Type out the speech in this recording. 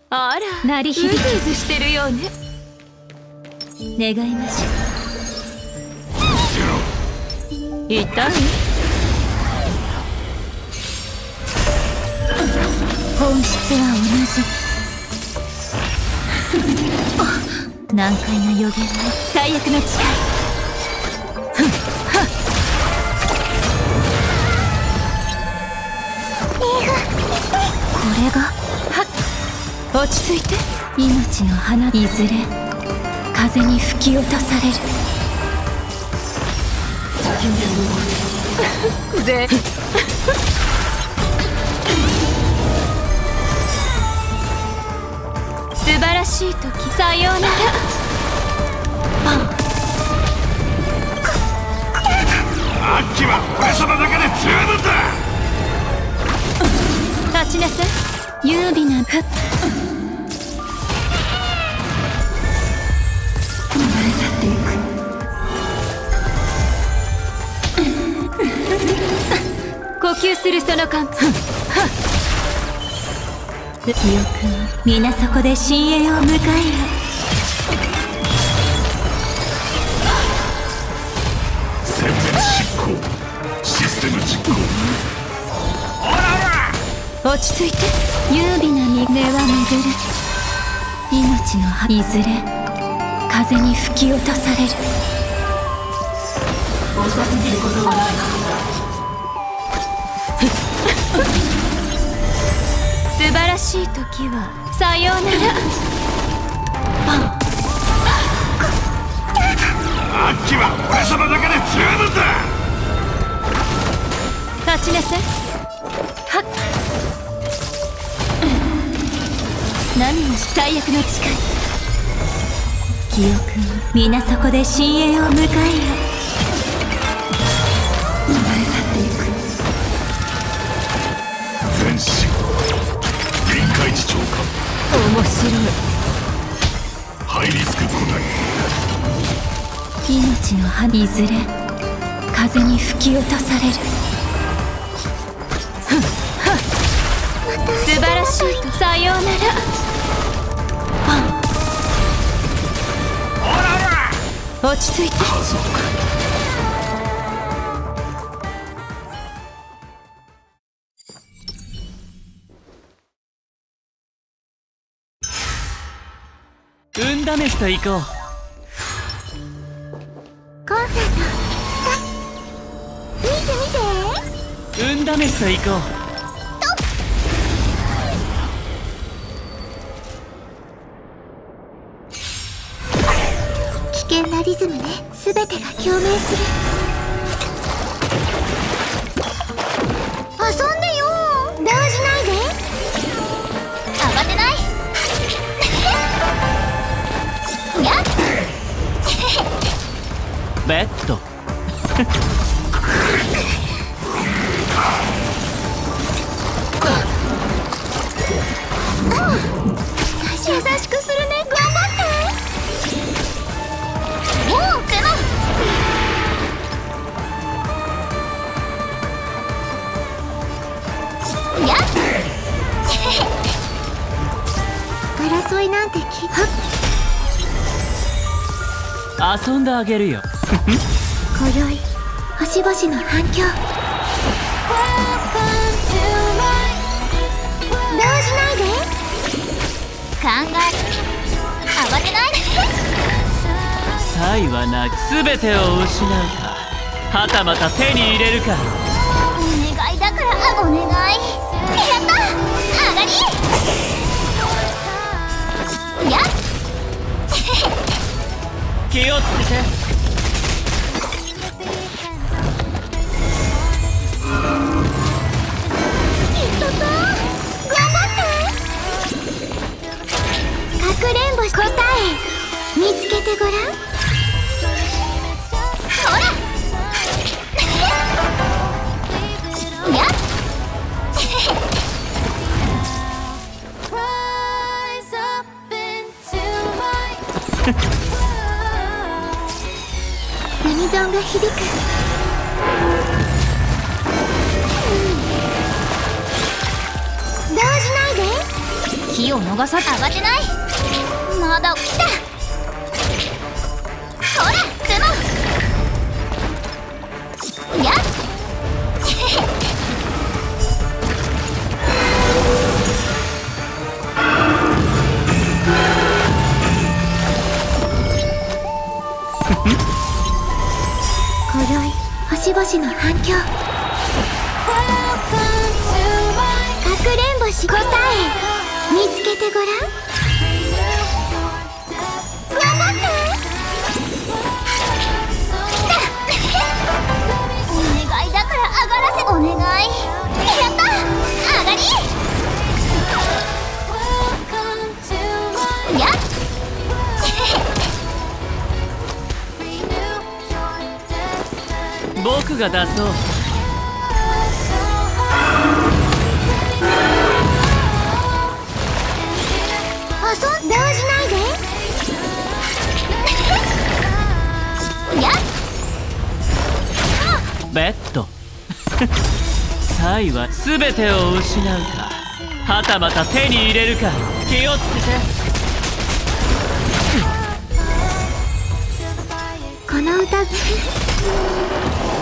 あら、鳴り響きうずうずしてるようね。願いましょう。痛い？本質は同じ。難解な予言の最悪の誓い。これが落ち着いて。命の花いずれ風に吹き落とされる。ぜ素晴らしい時、さようなら。 あっきは俺様だけで十分だ。 立ちなさい。優美な呼吸するその間、記憶は皆そこで深淵を迎えよ。 殲滅執行、システム実行。 落ち着いて。優美な身根は巡る。命の葉いずれ風に吹き落とされる。遅すぎることはない。素晴らしい時はさようなら。 あっきは俺様だけで十分だ。 立ちなさい。はっ。何も最悪の誓い。記憶は皆そこで深淵を迎えよ。流れ去っていく。 全身臨界値超過。 面白い。 ハイリスク個体。 命の葉いずれ風に吹き落とされる。素晴らしいとさようなら。落ち着いて。 家族。 運試しと行こう。 コンセント見て見て。 運試しと行こう。 危険なリズムね。全てが共鳴する。遊んでよ。動じないで。慌てない。やっベッド。 優しくするね。頑張って。おお、ケノン。やっ争いなんて遊んであげるよ。 今宵星々の反響。動じないで。考え慌てないで。 サイはなく全てを失うか、はたまた手に入れるか。 お願いだからお願い。やった上がり。やっ気をつけて。 かくれんぼ答え見つけてごらん。ほらやっユニゾンが響く。動じないで。火をを逃さず慌てない。まだ来た。ほらズモンやっ今宵星々の反響。かくれんぼし答え見つけてごらん。頑張ってお願いだから上がらせ。お願い。やった上がりやっ僕が出そう。 動じないでやっベッドサイは全てを失うか、はたまた手に入れるか。気をつけて。 この宴